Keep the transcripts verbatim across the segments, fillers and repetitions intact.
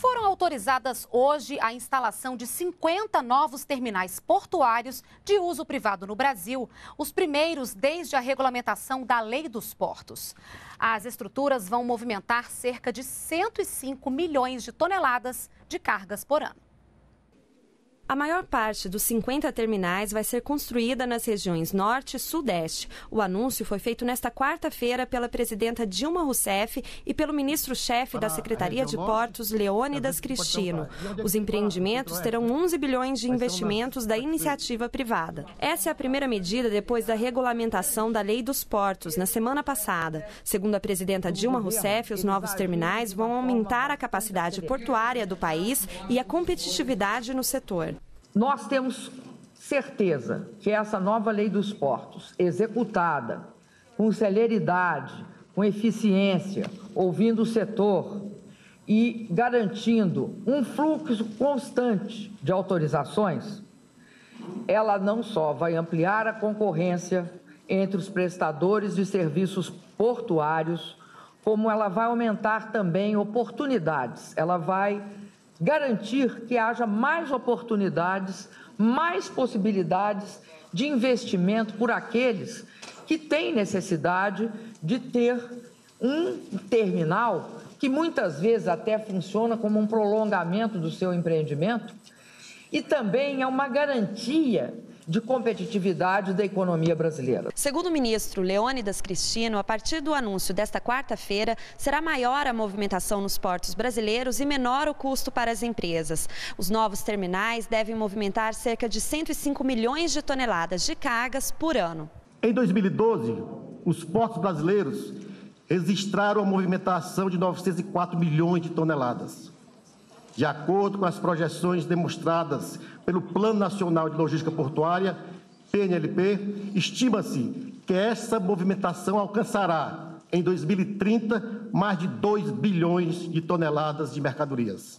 Foram autorizadas hoje a instalação de cinquenta novos terminais portuários de uso privado no Brasil, os primeiros desde a regulamentação da Lei dos Portos. As estruturas vão movimentar cerca de cento e cinco milhões de toneladas de cargas por ano. A maior parte dos cinquenta terminais vai ser construída nas regiões Norte e Sudeste. O anúncio foi feito nesta quarta-feira pela presidenta Dilma Rousseff e pelo ministro-chefe da Secretaria de Portos, Leônidas Cristino. Os empreendimentos terão onze bilhões de investimentos da iniciativa privada. Essa é a primeira medida depois da regulamentação da Lei dos Portos, na semana passada. Segundo a presidenta Dilma Rousseff, os novos terminais vão aumentar a capacidade portuária do país e a competitividade no setor. Nós temos certeza que essa nova Lei dos Portos, executada com celeridade, com eficiência, ouvindo o setor e garantindo um fluxo constante de autorizações, ela não só vai ampliar a concorrência entre os prestadores de serviços portuários, como ela vai aumentar também oportunidades, ela vai garantir que haja mais oportunidades, mais possibilidades de investimento por aqueles que têm necessidade de ter um terminal que muitas vezes até funciona como um prolongamento do seu empreendimento e também é uma garantia de competitividade da economia brasileira. Segundo o ministro Leônidas Cristino, a partir do anúncio desta quarta-feira, será maior a movimentação nos portos brasileiros e menor o custo para as empresas. Os novos terminais devem movimentar cerca de cento e cinco milhões de toneladas de cargas por ano. Em dois mil e doze, os portos brasileiros registraram a movimentação de novecentos e quatro milhões de toneladas. De acordo com as projeções demonstradas pelo Plano Nacional de Logística Portuária, P N L P, estima-se que essa movimentação alcançará, em dois mil e trinta, mais de dois bilhões de toneladas de mercadorias.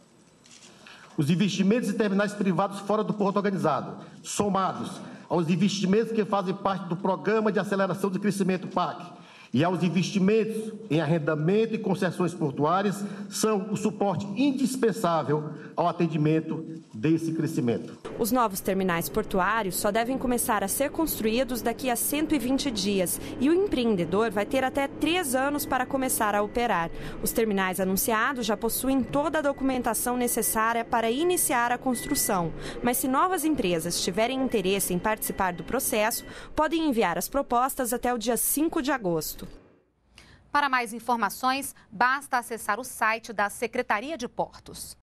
Os investimentos em terminais privados fora do porto organizado, somados aos investimentos que fazem parte do Programa de Aceleração de Crescimento P A C, e aos investimentos em arrendamento e concessões portuárias, são o suporte indispensável ao atendimento desse crescimento. Os novos terminais portuários só devem começar a ser construídos daqui a cento e vinte dias e o empreendedor vai ter até três anos para começar a operar. Os terminais anunciados já possuem toda a documentação necessária para iniciar a construção, mas se novas empresas tiverem interesse em participar do processo, podem enviar as propostas até o dia cinco de agosto. Para mais informações, basta acessar o site da Secretaria de Portos.